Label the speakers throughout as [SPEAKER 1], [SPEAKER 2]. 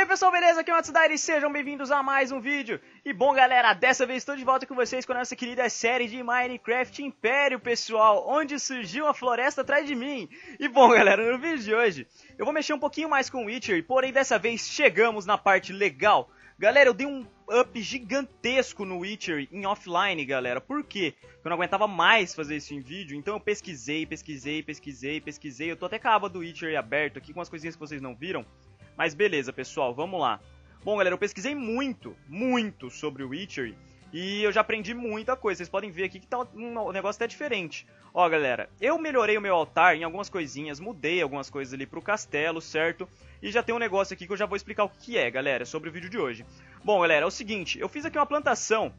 [SPEAKER 1] aí pessoal, beleza? Aqui é o Matsudairi, sejam bem-vindos a mais um vídeo. E bom galera, dessa vez estou de volta com vocês com a nossa querida série de Minecraft Império, pessoal, onde surgiu a floresta atrás de mim. E bom galera, no vídeo de hoje eu vou mexer um pouquinho mais com o Witcher, porém dessa vez chegamos na parte legal. Galera, eu dei um up gigantesco no Witcher em offline, galera. Por quê? Eu não aguentava mais fazer isso em vídeo, então eu pesquisei. Eu tô até com a aba do Witcher aberto aqui com as coisinhas que vocês não viram. Mas beleza, pessoal, vamos lá. Bom, galera, eu pesquisei muito sobre o Witcher e eu já aprendi muita coisa. Vocês podem ver aqui que tá um negócio até diferente. Ó, galera, eu melhorei o meu altar em algumas coisinhas, mudei algumas coisas ali pro castelo, certo? E já tem um negócio aqui que eu já vou explicar o que é, galera, sobre o vídeo de hoje. Bom, galera, é o seguinte, eu fiz aqui uma plantação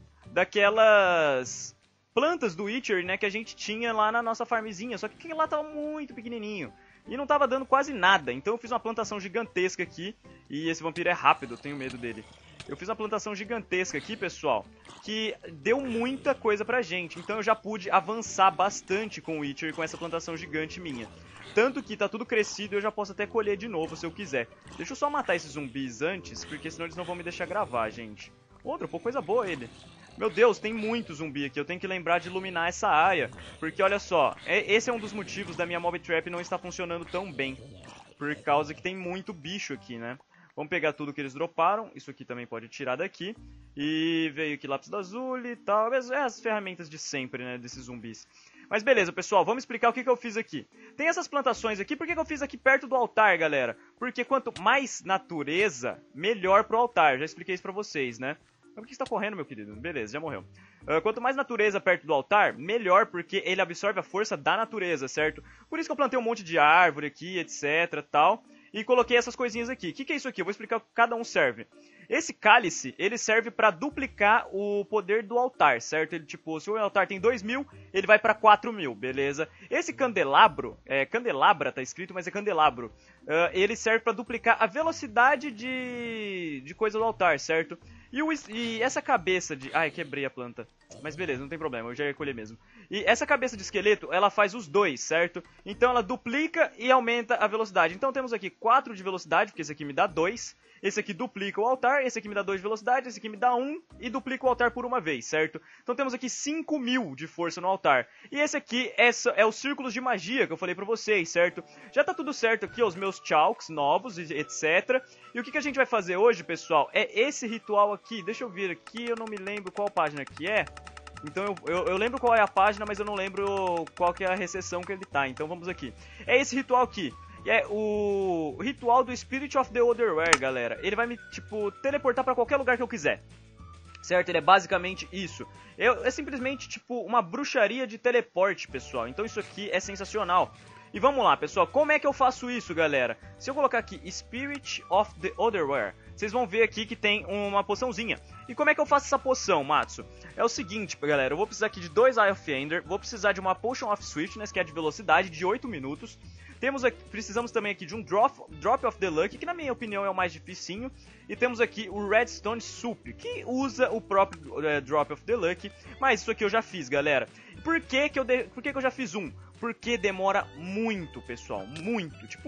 [SPEAKER 1] daquelas plantas do Witcher, né, que a gente tinha lá na nossa farmzinha, só que aquilo lá tava muito pequenininho. E não tava dando quase nada, então eu fiz uma plantação gigantesca aqui. E esse vampiro é rápido, eu tenho medo dele. Eu fiz uma plantação gigantesca aqui, pessoal, que deu muita coisa pra gente. Então eu já pude avançar bastante com o Witcher com essa plantação gigante minha. Tanto que tá tudo crescido e eu já posso até colher de novo se eu quiser. Deixa eu só matar esses zumbis antes, porque senão eles não vão me deixar gravar, gente. Outro, pô, coisa boa ele. Meu Deus, tem muito zumbi aqui, eu tenho que lembrar de iluminar essa área. Porque olha só, esse é um dos motivos da minha Mob Trap não estar funcionando tão bem. Por causa que tem muito bicho aqui, né? Vamos pegar tudo que eles droparam, isso aqui também pode tirar daqui. E veio aqui lápis lazuli e tal, as ferramentas de sempre, né, desses zumbis. Mas beleza, pessoal, vamos explicar o que eu fiz aqui. Tem essas plantações aqui, por que eu fiz aqui perto do altar, galera? Porque quanto mais natureza, melhor pro altar, já expliquei isso pra vocês, né? Mas por que você tá correndo, meu querido? Beleza, já morreu. Quanto mais natureza perto do altar, melhor, porque ele absorve a força da natureza, certo? Por isso que eu plantei um monte de árvore aqui, etc, tal. E coloquei essas coisinhas aqui. O que é isso aqui? Eu vou explicar o que cada um serve. Esse cálice, ele serve para duplicar o poder do altar, certo? Ele, tipo, se o altar tem 2.000, ele vai para 4.000, beleza? Esse candelabro, candelabra tá escrito, mas é candelabro. Ele serve para duplicar a velocidade de coisa do altar, certo? E essa cabeça de... Ai, quebrei a planta. Mas beleza, não tem problema, eu já ia colher mesmo. E essa cabeça de esqueleto, ela faz os dois, certo? Então ela duplica e aumenta a velocidade. Então temos aqui 4 de velocidade, porque esse aqui me dá 2. Esse aqui duplica o altar, esse aqui me dá 2 de velocidade, esse aqui me dá 1 e duplica o altar por uma vez, certo? Então temos aqui 5.000 de força no altar. E esse aqui é os círculos de magia que eu falei pra vocês, certo? Já tá tudo certo aqui, os meus chalks novos, etc. E o que a gente vai fazer hoje, pessoal, é esse ritual aqui. Deixa eu ver aqui, eu não me lembro qual página que é. Então eu lembro qual é a página, mas eu não lembro qual que é a recessão que ele tá. Então vamos aqui. É esse ritual aqui. É o ritual do Spirit of the Otherwhere, galera. Ele vai me, tipo, teleportar pra qualquer lugar que eu quiser. Certo? Ele é basicamente isso. É simplesmente, tipo, uma bruxaria de teleporte, pessoal. Então isso aqui é sensacional. E vamos lá, pessoal. Como é que eu faço isso, galera? Se eu colocar aqui Spirit of the Otherwhere, vocês vão ver aqui que tem uma poçãozinha. E como é que eu faço essa poção, Matsu? É o seguinte, galera. Eu vou precisar aqui de 2 Eye of Ender. Vou precisar de uma Potion of Swiftness, que é de velocidade, de 8 minutos. Precisamos também aqui de um Drop of the Luck, que na minha opinião é o mais dificinho. E temos aqui o Redstone Soup, que usa o próprio Drop of the Luck. Mas isso aqui eu já fiz, galera. Por que eu já fiz um? Porque demora muito, pessoal. Muito, tipo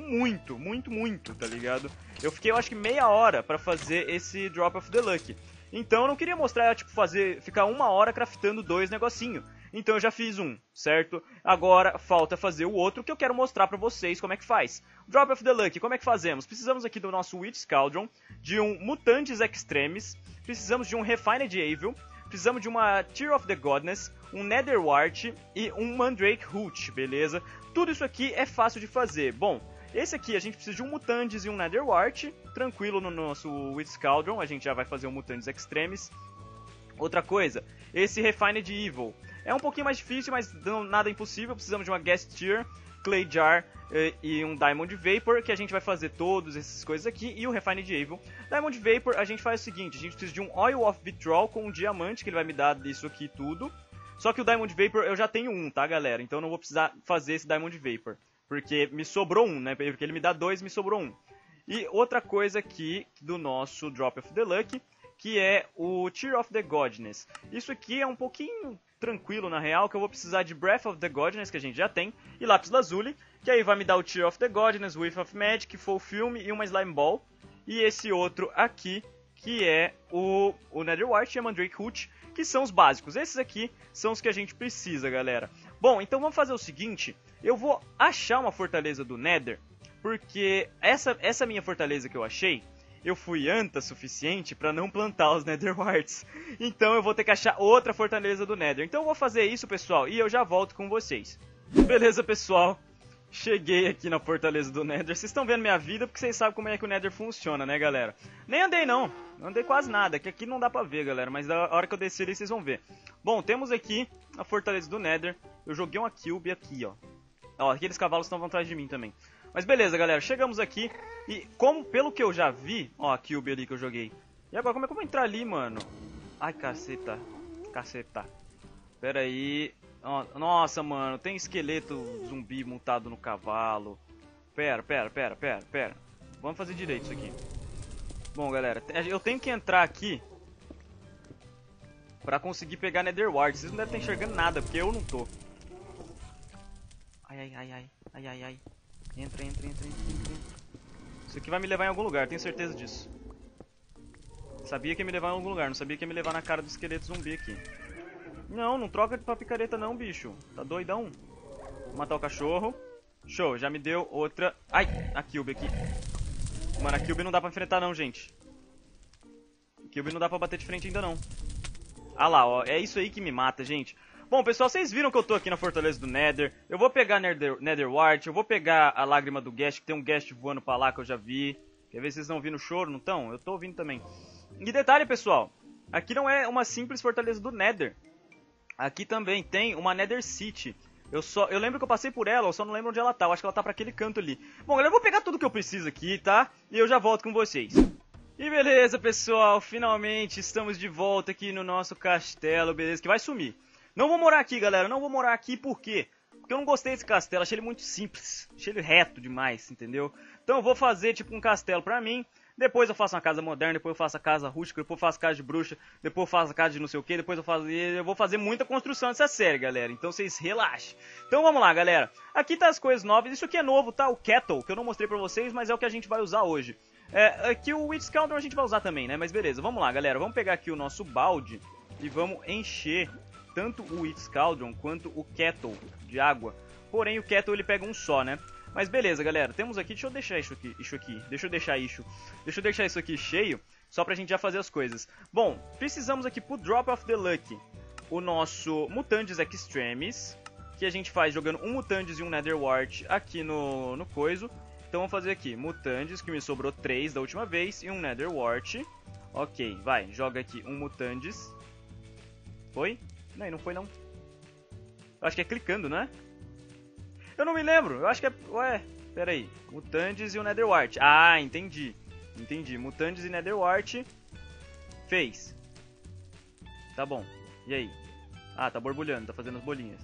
[SPEAKER 1] muito, tá ligado? Eu fiquei, eu acho que meia hora pra fazer esse Drop of the Luck. Então eu não queria mostrar, tipo, ficar 1 hora craftando 2 negocinho. Então eu já fiz um, certo? Agora falta fazer o outro que eu quero mostrar pra vocês como é que faz. Drop of the Luck, como é que fazemos? Precisamos aqui do nosso Witch Cauldron, de um Mutantes Extremis, precisamos de um Refined Evil, precisamos de uma Tear of the Godness, um Nether Wart e um Mandrake Root, beleza? Tudo isso aqui é fácil de fazer. Bom, esse aqui a gente precisa de um Mutantes e um Nether Wart, tranquilo no nosso Witch Cauldron, a gente já vai fazer um Mutantes Extremis. Outra coisa, esse Refined Evil é um pouquinho mais difícil, mas nada impossível. Precisamos de uma Gas Tear, Clay Jar e um Diamond Vapor, que a gente vai fazer todas essas coisas aqui, e o Refined Evil. Diamond Vapor, a gente faz o seguinte, a gente precisa de um Oil of Vitriol com um diamante, que ele vai me dar disso aqui tudo. Só que o Diamond Vapor eu já tenho um, tá, galera? Então eu não vou precisar fazer esse Diamond Vapor, porque me sobrou um, né? Porque ele me dá 2, me sobrou um. E outra coisa aqui do nosso Drop of the Luck, que é o Tear of the Godness. Isso aqui é um pouquinho tranquilo na real, que eu vou precisar de Breath of the Godness, que a gente já tem, e lápis lazuli, que aí vai me dar o Tear of the Godness, Whiff of Magic, Full Film e uma Slime Ball. E esse outro aqui, que é o Netherwart e a Mandrake Root, que são os básicos. Esses aqui são os que a gente precisa, galera. Bom, então vamos fazer o seguinte. Eu vou achar uma fortaleza do Nether, porque essa minha fortaleza que eu achei, eu fui anta suficiente para não plantar os Netherwarts. Então eu vou ter que achar outra fortaleza do Nether. Então eu vou fazer isso, pessoal, e eu já volto com vocês. Beleza, pessoal? Cheguei aqui na fortaleza do Nether. Vocês estão vendo minha vida porque vocês sabem como é que o Nether funciona, né, galera? Nem andei não andei quase nada, que aqui não dá pra ver, galera. Mas da hora que eu descer ali, vocês vão ver. Bom, temos aqui a fortaleza do Nether. Eu joguei uma cube aqui, ó. Ó, aqueles cavalos estão atrás de mim também. Mas beleza, galera, chegamos aqui. E como, pelo que eu já vi, ó, a cube ali que eu joguei. E agora, como é que eu vou entrar ali, mano? Ai, caceta. Caceta. Pera aí. Nossa, mano, tem esqueleto zumbi montado no cavalo. Pera. Vamos fazer direito isso aqui. Bom, galera, eu tenho que entrar aqui pra conseguir pegar Netherwart. Vocês não devem estar enxergando nada, porque eu não tô. Ai. Entra. Isso aqui vai me levar em algum lugar, tenho certeza disso. Sabia que ia me levar em algum lugar, não sabia que ia me levar na cara do esqueleto zumbi aqui. Não troca pra picareta não, bicho. Tá doidão? Vou matar o cachorro. Show, já me deu outra... Ai, a cube aqui. Mano, a cube não dá pra enfrentar não, gente. A cube não dá pra bater de frente ainda não. Ah lá, ó, é isso aí que me mata, gente. Bom, pessoal, vocês viram que eu tô aqui na fortaleza do Nether. Eu vou pegar Netherwart, eu vou pegar a lágrima do Ghast, que tem um Ghast voando pra lá que eu já vi. Quer ver se vocês estão ouvindo o choro, não estão? Eu tô ouvindo também. E detalhe, pessoal, aqui não é uma simples fortaleza do Nether. Aqui também tem uma Nether City. Eu lembro que eu passei por ela, eu só não lembro onde ela tá. Eu acho que ela tá pra aquele canto ali. Bom, galera, eu vou pegar tudo que eu preciso aqui, tá? E eu já volto com vocês. E beleza, pessoal, finalmente estamos de volta aqui no nosso castelo, beleza? Que vai sumir. Não vou morar aqui, galera, não vou morar aqui, por quê? Porque eu não gostei desse castelo, achei ele muito simples. Achei ele reto demais, entendeu? Então eu vou fazer tipo um castelo pra mim. Depois eu faço uma casa moderna, depois eu faço a casa rústica, depois eu faço casa de bruxa, depois eu faço a casa de não sei o que, depois eu vou fazer muita construção dessa série, galera. Então vocês relaxem. Então vamos lá, galera. Aqui tá as coisas novas. Isso aqui é novo, tá? O Kettle, que eu não mostrei pra vocês, mas é o que a gente vai usar hoje. Aqui o Witch Cauldron a gente vai usar também, né? Mas beleza, vamos lá, galera. Vamos pegar aqui o nosso balde e vamos encher tanto o Witch Cauldron quanto o Kettle de água. Porém, o Kettle ele pega um só, né? Mas beleza, galera, temos aqui, deixa eu deixar isso aqui cheio, só pra gente já fazer as coisas. Bom, precisamos aqui pro Drop of the Luck, o nosso Mutandis Extremis, que a gente faz jogando um Mutandis e um Netherwart aqui no coiso. Então vamos fazer aqui, Mutandis, que me sobrou 3 da última vez, e um Netherwart. Ok, vai, joga aqui um Mutandis. Foi? Não foi não. Eu acho que é clicando, não é? Eu não me lembro, eu acho que é... Ué, pera aí. Mutandis e o Netherwart. Ah, entendi. Mutandis e Netherwart. Fez. Tá bom. E aí? Ah, tá borbulhando, tá fazendo as bolinhas.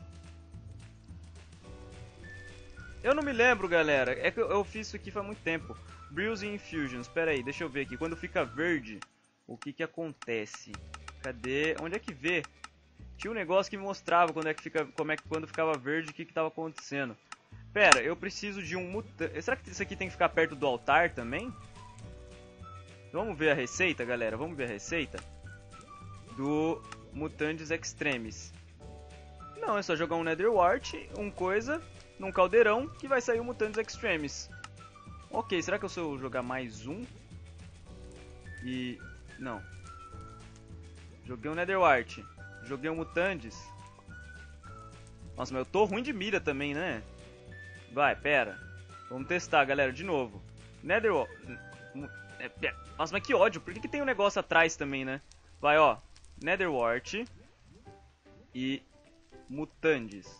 [SPEAKER 1] Eu não me lembro, galera. É que eu fiz isso aqui faz muito tempo. Brews e Infusions. Pera aí, deixa eu ver aqui. Quando fica verde, o que que acontece? Cadê? Onde é que vê? Tinha um negócio que me mostrava quando ficava verde, o que que tava acontecendo. Pera, eu preciso de um mutante. Será que isso aqui tem que ficar perto do altar também? Vamos ver a receita, galera. Vamos ver a receita do Mutandis Extremis. Não, é só jogar um Netherwart, num caldeirão, que vai sair o Mutandis Extremis. Ok, será que eu sou jogar mais um? E... não. Joguei um Netherwart. Joguei um Mutandis. Nossa, mas eu tô ruim de mira também, né? Vai, pera. Vamos testar, galera, de novo. Netherwart. Nossa, mas que ódio. Por que tem um negócio atrás também, né? Vai, ó. Netherwart. E Mutandis.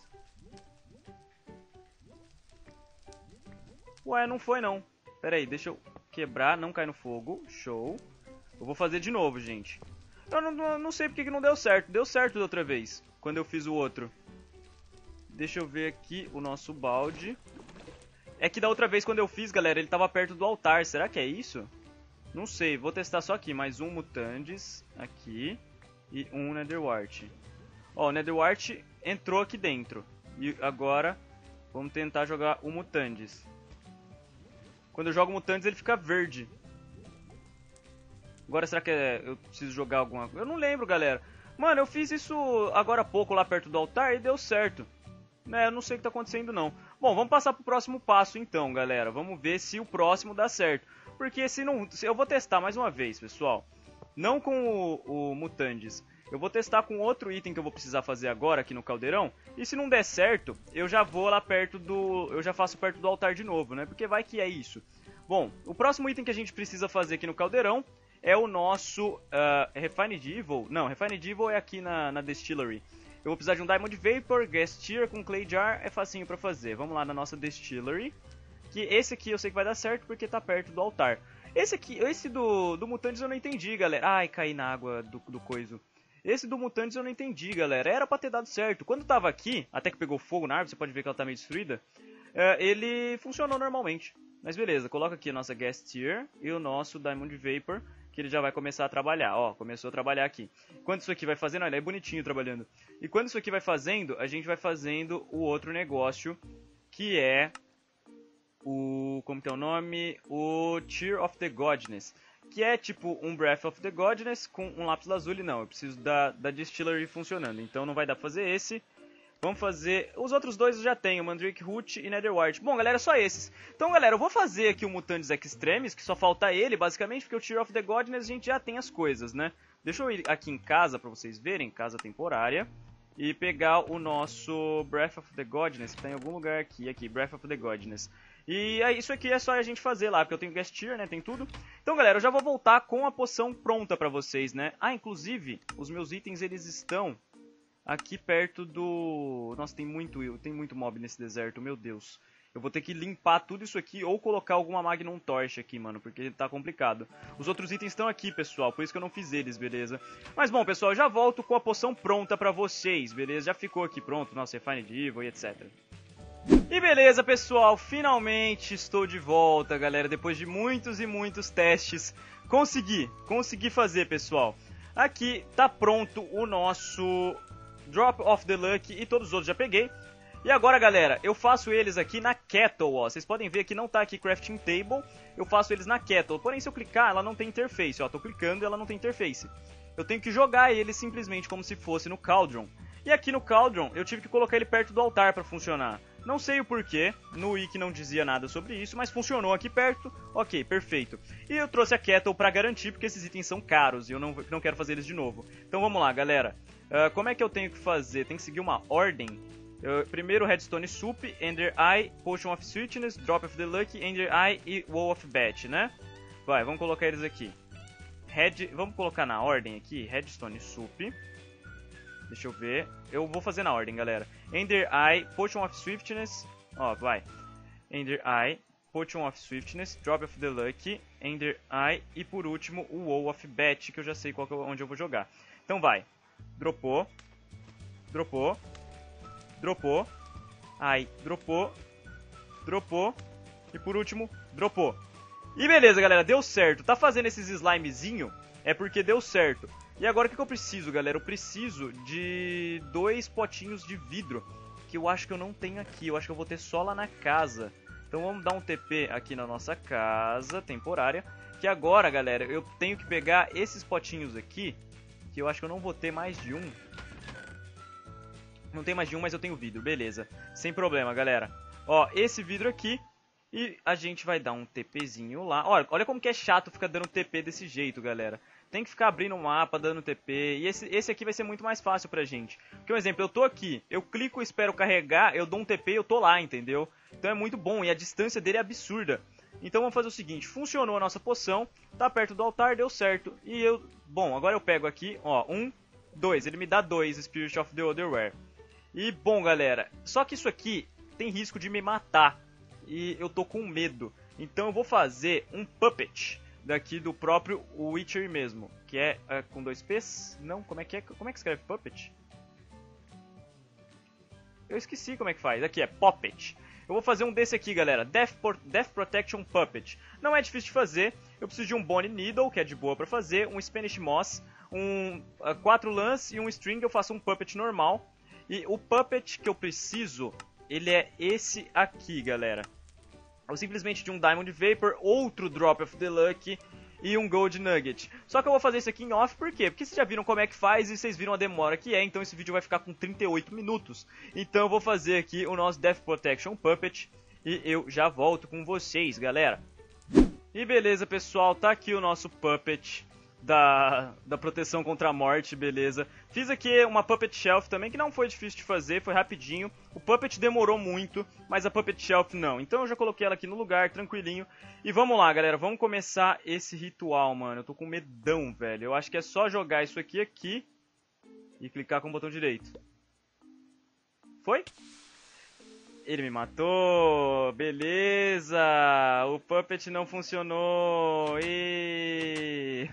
[SPEAKER 1] Ué, não foi não. Pera aí, deixa eu quebrar. Não cai no fogo. Show. Eu vou fazer de novo, gente. Eu não sei porque que não deu certo. Deu certo da outra vez, quando eu fiz o outro. Deixa eu ver aqui o nosso balde. É que da outra vez quando eu fiz, galera, ele tava perto do altar. Será que é isso? Não sei, vou testar só aqui. Mais um Mutandis aqui. E um Netherwart. Ó, o Netherwart entrou aqui dentro. E agora vamos tentar jogar o Mutandis. Quando eu jogo o Mutandis ele fica verde. Agora será que eu preciso jogar alguma coisa? Eu não lembro, galera. Mano, eu fiz isso agora há pouco lá perto do altar e deu certo. Né, eu não sei o que tá acontecendo não. Bom, vamos passar pro próximo passo então, galera. Vamos ver se o próximo dá certo. Porque se não... eu vou testar mais uma vez, pessoal. Não com o Mutandis. Eu vou testar com outro item que eu vou precisar fazer agora aqui no caldeirão. E se não der certo, eu já vou lá perto do... eu já faço perto do altar de novo, né? Porque vai que é isso. Bom, o próximo item que a gente precisa fazer aqui no caldeirão é o nosso Refined Evil. Não, Refined Evil é aqui na Distillery. Eu vou precisar de um Diamond Vapor, Gas Tier com Clay Jar, é facinho pra fazer. Vamos lá na nossa Distillery. Que esse aqui eu sei que vai dar certo porque tá perto do altar. Esse do Mutantes eu não entendi, galera. Ai, caí na água do coiso. Esse do Mutantes eu não entendi, galera. Era pra ter dado certo. Quando tava aqui, até que pegou fogo na árvore, você pode ver que ela tá meio destruída. Ele funcionou normalmente. Mas beleza, coloca aqui a nossa Gas Tier e o nosso Diamond Vapor, que ele já vai começar a trabalhar. Ó, começou a trabalhar aqui. Quando isso aqui vai fazendo, olha, ele é bonitinho trabalhando. E quando isso aqui vai fazendo, a gente vai fazendo o outro negócio, que é o... como que é o nome? O Tear of the Godness. Que é tipo um Breath of the Godness com um lápis lazuli. Não, eu preciso da Distillery funcionando. Então não vai dar pra fazer esse. Vamos fazer... os outros dois eu já tenho, Mandrake Root e Netherwart. Bom, galera, só esses. Então, galera, eu vou fazer aqui o Mutantes Extremis, que só falta ele, basicamente, porque o Tear of the Godness a gente já tem as coisas, né? Deixa eu ir aqui em casa pra vocês verem, casa temporária. E pegar o nosso Breath of the Godness, que tá em algum lugar aqui, Breath of the Godness. E isso aqui é só a gente fazer lá, porque eu tenho Gas Tier, né, tem tudo. Então, galera, eu já vou voltar com a poção pronta pra vocês, né? Ah, inclusive, os meus itens, eles estão aqui perto do... nossa, tem muito mob nesse deserto, meu Deus. Eu vou ter que limpar tudo isso aqui ou colocar alguma Magnum Torch aqui, mano, porque tá complicado. Os outros itens estão aqui, pessoal, por isso que eu não fiz eles, beleza? Mas bom, pessoal, eu já volto com a poção pronta pra vocês, beleza? Já ficou aqui pronto, nosso Refined Evil e etc. E beleza, pessoal, finalmente estou de volta, galera, depois de muitos e muitos testes. Consegui fazer, pessoal. Aqui tá pronto o nosso Drop of the Luck e todos os outros já peguei. E agora, galera, eu faço eles aqui na Kettle, ó. Vocês podem ver que não tá aqui Crafting Table. Eu faço eles na Kettle. Porém, se eu clicar, ela não tem interface, ó. Tô clicando e ela não tem interface. Eu tenho que jogar ele simplesmente como se fosse no Cauldron. E aqui no Cauldron, eu tive que colocar ele perto do altar pra funcionar. Não sei o porquê, no wiki não dizia nada sobre isso, mas funcionou aqui perto. Ok, perfeito. E eu trouxe a Kettle pra garantir, porque esses itens são caros e eu não quero fazer eles de novo. Então vamos lá, galera. Como é que eu tenho que fazer? Tem que seguir uma ordem. Primeiro Redstone Soup, Ender Eye, Potion of Sweetness, Drop of the Luck, Ender Eye e Wall of Bat, né? Vai, vamos colocar eles aqui. Vamos colocar na ordem aqui, Redstone Soup. Deixa eu ver. Eu vou fazer na ordem, galera. Ender Eye, Potion of Swiftness. Ó, vai. Ender Eye, Potion of Swiftness, Drop of the Luck, Ender Eye e por último o Wall of Bat, que eu já sei onde eu vou jogar. Então vai. Dropou. Dropou. Dropou. Ai, dropou. Dropou. E por último, dropou. E beleza, galera, deu certo. Tá fazendo esses slimezinho é porque deu certo. E agora o que eu preciso, galera? Eu preciso de 2 potinhos de vidro, que eu acho que eu não tenho aqui. Eu acho que eu vou ter só lá na casa. Então vamos dar um TP aqui na nossa casa temporária. Que agora, galera, eu tenho que pegar esses potinhos aqui, que eu acho que eu não vou ter mais de um. Não tem mais de um, mas eu tenho vidro, beleza. Sem problema, galera. Ó, esse vidro aqui. E a gente vai dar um TPzinho lá. Olha como que é chato ficar dando TP desse jeito, galera. Tem que ficar abrindo o mapa, dando TP. E esse aqui vai ser muito mais fácil pra gente. Porque, um exemplo, eu tô aqui, eu clico, espero carregar, eu dou um TP e eu tô lá, entendeu? Então é muito bom e a distância dele é absurda. Então vamos fazer o seguinte, funcionou a nossa poção, tá perto do altar, deu certo. E eu, bom, agora eu pego aqui, ó, 1, 2, ele me dá 2 Spirit of the Otherware. E, bom, galera, só que isso aqui tem risco de me matar. E eu tô com medo. Então eu vou fazer um puppet daqui do próprio Witcher mesmo. Que é com 2 P's? Não, como é que escreve puppet? Eu esqueci como é que faz. Aqui é puppet. Eu vou fazer um desse aqui, galera. Death Protection Puppet. Não é difícil de fazer. Eu preciso de um Bone Needle, que é de boa pra fazer. Um Spanish Moss. 4 lãs e um string. Eu faço um puppet normal. E o puppet que eu preciso, ele é esse aqui, galera. Ou simplesmente de um Diamond Vapor, outro Drop of the Luck e um Gold Nugget. Só que eu vou fazer isso aqui em off, por quê? Porque vocês já viram como é que faz e vocês viram a demora que é, então esse vídeo vai ficar com 38 minutos. Então eu vou fazer aqui o nosso Death Protection Puppet e eu já volto com vocês, galera. E beleza, pessoal, tá aqui o nosso Puppet da proteção contra a morte, beleza. Fiz aqui uma Puppet Shelf também, que não foi difícil de fazer, foi rapidinho. O Puppet demorou muito, mas a Puppet Shelf não. Então eu já coloquei ela aqui no lugar, tranquilinho. E vamos lá, galera, vamos começar esse ritual, mano. Eu tô com medão, velho. Eu acho que é só jogar isso aqui e clicar com o botão direito. Foi? Ele me matou, beleza, o Puppet não funcionou, que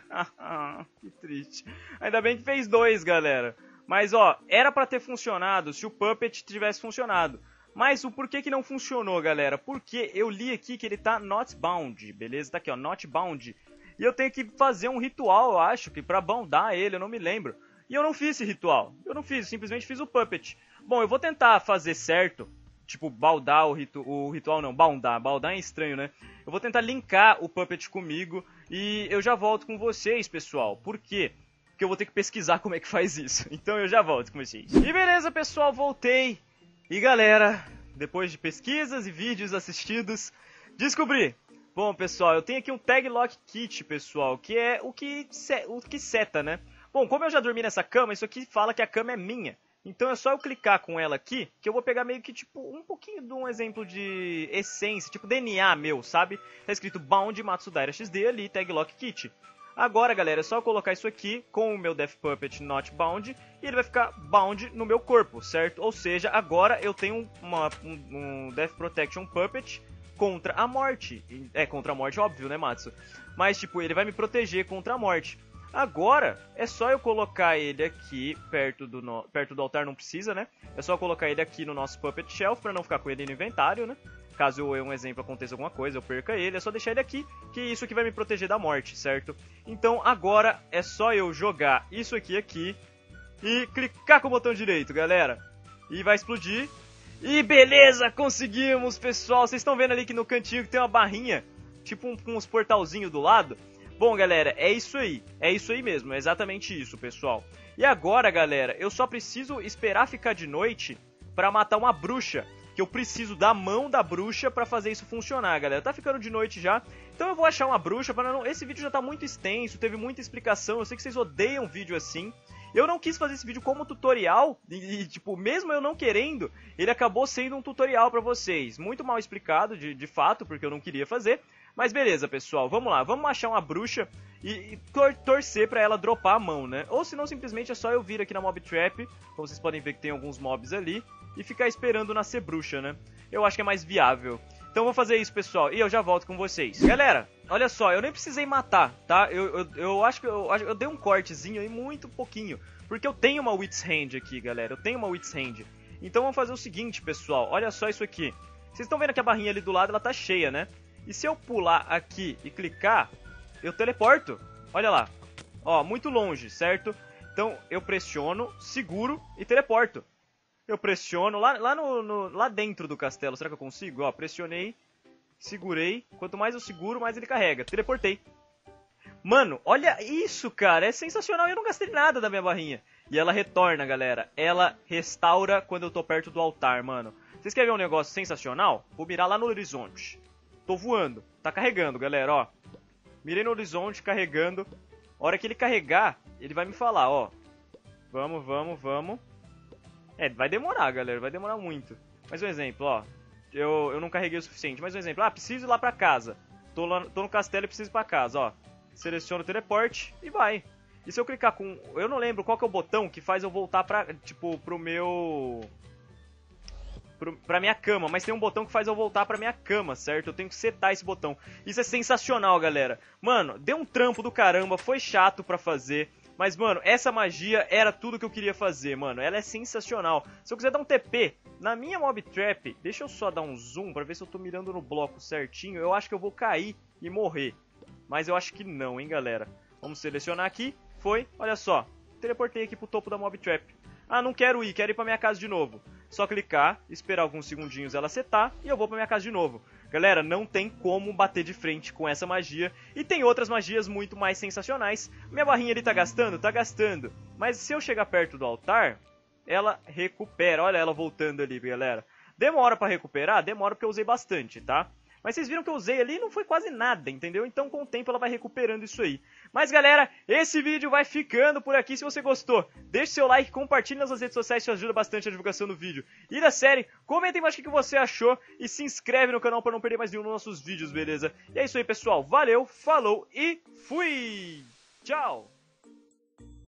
[SPEAKER 1] triste. Ainda bem que fez 2, galera. Mas ó, era pra ter funcionado se o Puppet tivesse funcionado. Mas o porquê que não funcionou, galera? Porque eu li aqui que ele tá not bound, beleza? Tá aqui ó, not bound. E eu tenho que fazer um ritual, eu acho, que pra boundar ele, eu não me lembro. E eu não fiz esse ritual, eu não fiz, simplesmente fiz o Puppet. Bom, eu vou tentar fazer certo. Tipo, baldar o ritual não, boundar é estranho, né? Eu vou tentar linkar o Puppet comigo e eu já volto com vocês, pessoal. Por quê? Porque eu vou ter que pesquisar como é que faz isso. Então eu já volto com vocês. E beleza, pessoal, voltei. E galera, depois de pesquisas e vídeos assistidos, descobri. Bom, pessoal, eu tenho aqui um Tag Lock Kit, pessoal, que é o que seta, né? Bom, como eu já dormi nessa cama, isso aqui fala que a cama é minha. Então é só eu clicar com ela aqui, que eu vou pegar meio que tipo um pouquinho de um exemplo de essência, tipo DNA meu, sabe? Tá escrito Bound Matsudaira XD ali, Tag Lock Kit. Agora, galera, é só eu colocar isso aqui com o meu Death Puppet Not Bound e ele vai ficar bound no meu corpo, certo? Ou seja, agora eu tenho um Death Protection Puppet contra a morte. É, contra a morte, óbvio, né, Matsu? Mas, tipo, ele vai me proteger contra a morte. Agora, é só eu colocar ele aqui perto do altar, não precisa, né? É só eu colocar ele aqui no nosso Puppet Shelf, pra não ficar com ele no inventário, né? Caso um exemplo aconteça alguma coisa, eu perca ele, é só deixar ele aqui, que isso aqui vai me proteger da morte, certo? Então, agora, é só eu jogar isso aqui e clicar com o botão direito, galera. E vai explodir. E beleza, conseguimos, pessoal! Vocês estão vendo ali que no cantinho tem uma barrinha, tipo com uns portalzinhos do lado? Bom, galera, é isso aí mesmo, é exatamente isso, pessoal. E agora, galera, eu só preciso esperar ficar de noite pra matar uma bruxa, que eu preciso da mão da bruxa pra fazer isso funcionar, galera. Tá ficando de noite já, então eu vou achar uma bruxa para não... Esse vídeo já tá muito extenso, teve muita explicação, eu sei que vocês odeiam vídeo assim. Eu não quis fazer esse vídeo como tutorial, tipo, mesmo eu não querendo, ele acabou sendo um tutorial pra vocês. Muito mal explicado, de fato, porque eu não queria fazer. Mas beleza, pessoal, vamos lá, vamos achar uma bruxa e torcer pra ela dropar a mão, né? Ou se não, simplesmente é só eu vir aqui na Mob Trap, como vocês podem ver que tem alguns mobs ali, e ficar esperando nascer bruxa, né? Eu acho que é mais viável. Então vou fazer isso, pessoal, e eu já volto com vocês. Galera, olha só, eu nem precisei matar, tá? Eu acho que eu dei um cortezinho aí muito pouquinho, porque eu tenho uma Wit's Hand aqui, galera, eu tenho uma Wit's Hand. Então vamos fazer o seguinte, pessoal, olha só isso aqui. Vocês estão vendo que a barrinha ali do lado, ela tá cheia, né? E se eu pular aqui e clicar, eu teleporto. Olha lá. Ó, muito longe, certo? Então eu pressiono, seguro e teleporto. Eu pressiono lá dentro do castelo. Será que eu consigo? Ó, pressionei, segurei. Quanto mais eu seguro, mais ele carrega. Teleportei. Mano, olha isso, cara. É sensacional. Eu não gastei nada da minha barrinha. E ela retorna, galera. Ela restaura quando eu tô perto do altar, mano. Vocês querem ver um negócio sensacional? Vou mirar lá no horizonte. Tô voando, tá carregando, galera, ó. Mirei no horizonte, carregando. A hora que ele carregar, ele vai me falar, ó. Vamos. É, vai demorar, galera, vai demorar muito. Mais um exemplo, ó. Eu não carreguei o suficiente. Mais um exemplo, preciso ir lá pra casa. Tô no castelo e preciso ir pra casa, ó. Seleciono o teleporte e vai. E se eu clicar com... Eu não lembro qual que é o botão que faz eu voltar pra... Tipo, pro meu... Pra minha cama, mas tem um botão que faz eu voltar pra minha cama, certo? Eu tenho que setar esse botão. Isso é sensacional, galera. Mano, deu um trampo do caramba, foi chato pra fazer. Mas, mano, essa magia era tudo que eu queria fazer, mano. Ela é sensacional. Se eu quiser dar um TP na minha Mob Trap, deixa eu só dar um zoom pra ver se eu tô mirando no bloco certinho. Eu acho que eu vou cair e morrer. Mas eu acho que não, hein, galera. Vamos selecionar aqui. Foi, olha só. Teleportei aqui pro topo da Mob Trap. Ah, não quero ir pra minha casa de novo. Só clicar, esperar alguns segundinhos ela setar e eu vou pra minha casa de novo. Galera, não tem como bater de frente com essa magia. E tem outras magias muito mais sensacionais. Minha barrinha ali tá gastando? Tá gastando. Mas se eu chegar perto do altar, ela recupera. Olha ela voltando ali, galera. Demora pra recuperar? Demora porque eu usei bastante, tá? Mas vocês viram que eu usei ali e não foi quase nada, entendeu? Então com o tempo ela vai recuperando isso aí. Mas galera, esse vídeo vai ficando por aqui. Se você gostou, deixe seu like, compartilhe nas redes sociais, isso ajuda bastante a divulgação do vídeo e da série. Comentem mais o que você achou e se inscreve no canal para não perder mais nenhum dos nossos vídeos, beleza? E é isso aí pessoal, valeu, falou e fui! Tchau!